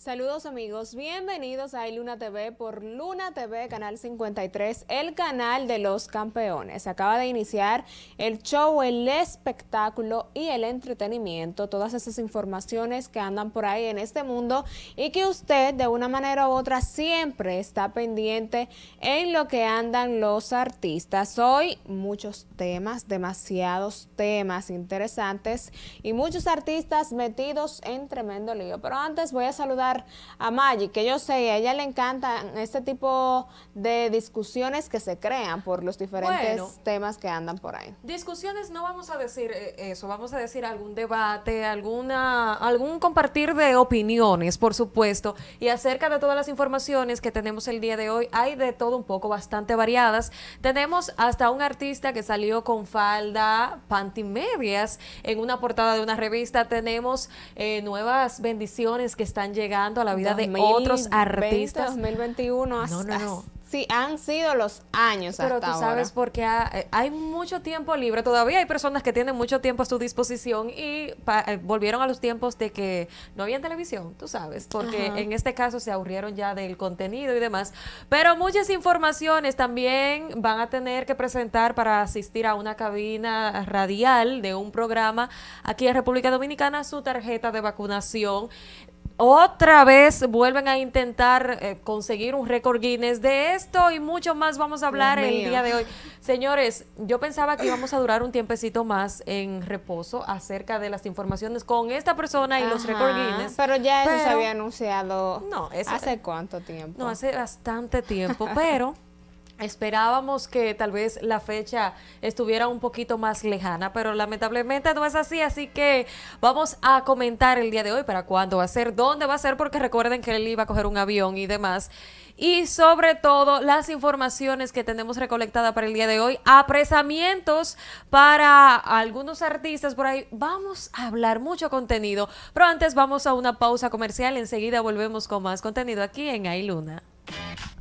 Saludos amigos, bienvenidos a iLuna TV por Luna TV, Canal 53, el canal de los campeones. Acaba de iniciar el show, el espectáculo y el entretenimiento, todas esas informaciones que andan por ahí en este mundo y que usted de una manera u otra siempre está pendiente en lo que andan los artistas. Hoy muchos temas, demasiados temas interesantes y muchos artistas metidos en tremendo lío. Pero antes voy a saludar a Maggie, que yo sé, a ella le encantan este tipo de discusiones que se crean por los diferentes temas que andan por ahí. Discusiones no vamos a decir eso, vamos a decir algún debate, algún compartir de opiniones, por supuesto, y acerca de todas las informaciones que tenemos el día de hoy, hay de todo un poco, bastante variadas. Tenemos hasta un artista que salió con falda, pantimedias en una portada de una revista. Tenemos nuevas bendiciones que están llegando a la vida de otros artistas. 2021, no. Sí, han sido los años pero hasta tú sabes ahora. porque hay mucho tiempo libre, todavía hay personas que tienen mucho tiempo a su disposición y volvieron a los tiempos de que no había televisión, tú sabes, porque en este caso se aburrieron ya del contenido y demás, pero muchas informaciones también van a tener que presentar para asistir a una cabina radial de un programa aquí en República Dominicana su tarjeta de vacunación. Otra vez vuelven a intentar conseguir un récord Guinness. De esto y mucho más vamos a hablar el día de hoy. Señores, yo pensaba que íbamos a durar un tiempecito más en reposo acerca de las informaciones con esta persona y los récord Guinness. Pero ya eso se había anunciado ¿hace cuánto tiempo? No, hace bastante tiempo, pero esperábamos que tal vez la fecha estuviera un poquito más lejana, pero lamentablemente no es así, así que vamos a comentar el día de hoy para cuándo va a ser, dónde va a ser, porque recuerden que él iba a coger un avión y demás. Y sobre todo las informaciones que tenemos recolectadas para el día de hoy, apresamientos para algunos artistas por ahí. Vamos a hablar mucho contenido, pero antes vamos a una pausa comercial, enseguida volvemos con más contenido aquí en iLuna.